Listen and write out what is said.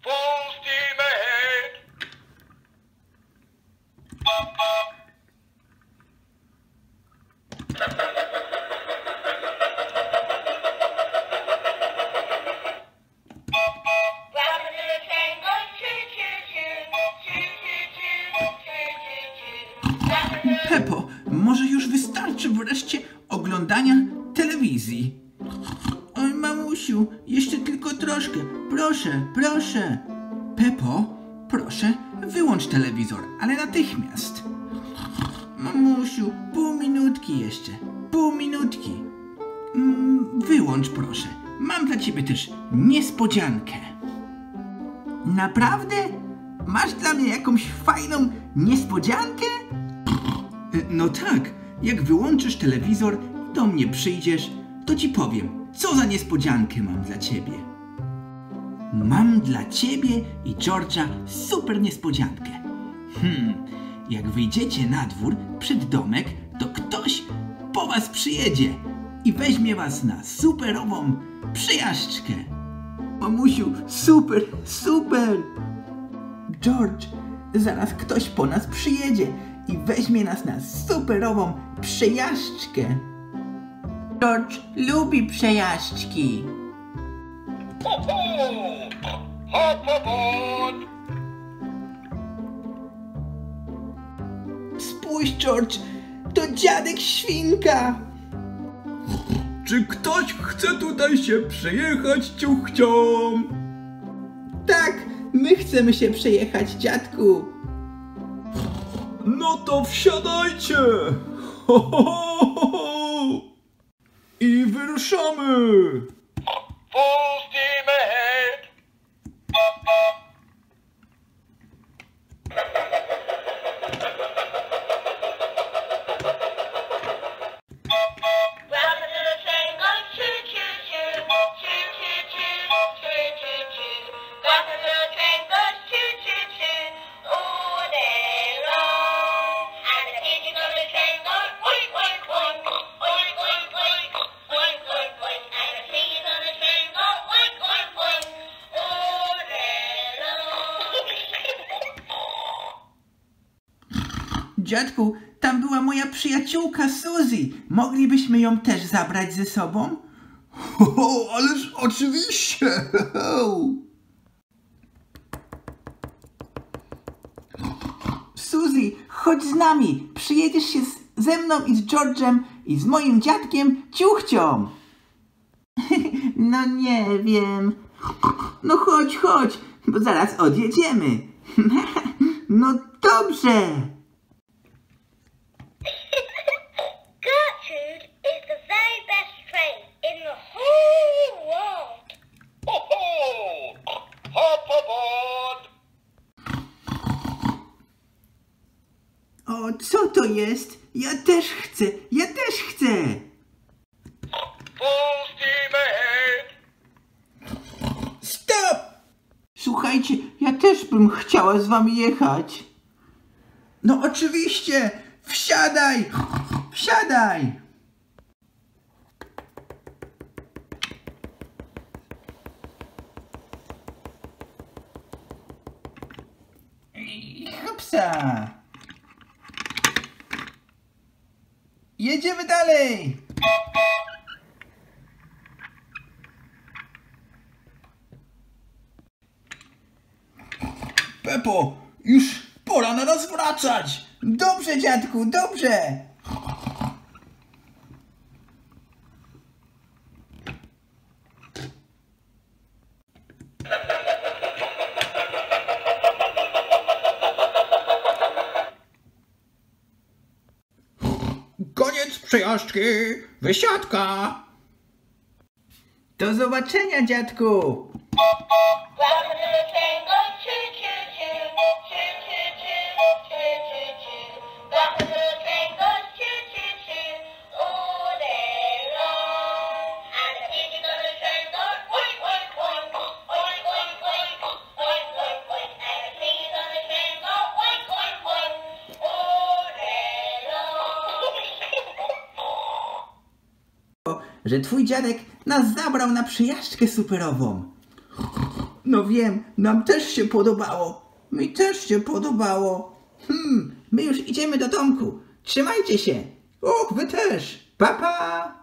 Full steam ahead. Peppo, może już wystarczy wreszcie oglądania telewizji. Oj, mamusiu, jeszcze tylko troszkę. Proszę, proszę. Peppo, proszę, wyłącz telewizor, ale natychmiast. Mamusiu, pół minutki jeszcze. Pół minutki. Wyłącz, proszę. Mam dla ciebie też niespodziankę. Naprawdę? Masz dla mnie jakąś fajną niespodziankę? No tak, jak wyłączysz telewizor i do mnie przyjdziesz, to ci powiem, co za niespodziankę mam dla ciebie. Mam dla ciebie i George'a super niespodziankę. Jak wyjdziecie na dwór, przed domek, to ktoś po was przyjedzie i weźmie was na superową przejażdżkę. Mamusiu, super, super! George, zaraz ktoś po nas przyjedzie i weźmie nas na superową przejażdżkę. George lubi przejażdżki. Ho, ho! Hop aboard! Spójrz, George, to dziadek Świnka. Czy ktoś chce tutaj się przejechać, ciuchciom? Tak, my chcemy się przejechać, dziadku. No to wsiadajcie! Ho, ho, ho, ho. I wyruszamy! Full steam ahead. Dziadku, tam była moja przyjaciółka Suzy. Moglibyśmy ją też zabrać ze sobą? Ależ oczywiście! Suzy, chodź z nami. Przyjedziesz się ze mną i z George'em i z moim dziadkiem Ciuchcią. No nie wiem. No chodź, chodź, bo zaraz odjedziemy. No dobrze. Gertrude is the very best train in the whole world. Ho, ho! Hop aboard! O, co to jest? Ja też chcę, ja też chcę. Full steam ahead. Stop! Słuchajcie, ja też bym chciała z wami jechać. No oczywiście, wsiadaj, wsiadaj. Hopsa. Jedziemy dalej. Peppo, już pora na nas wracać! Dobrze, dziadku, dobrze. Koniec przejażdżki! Wysiadka! Do zobaczenia, dziadku. Welcome to the train going choo-choo-choo, choo-choo-choo, choo-choo-choo. Welcome to the train going choo-choo-choo all day long. And the music on the train goes oink, oink, oink, oink, oink, oink, oink, oink, oink. And the trees on the train go oink, oink, oink all day long. Że twój dziadek nas zabrał na przejażdżkę superową. No wiem, nam też się podobało. Mi też się podobało. My już idziemy do domku. Trzymajcie się. Och, wy też. Pa, pa.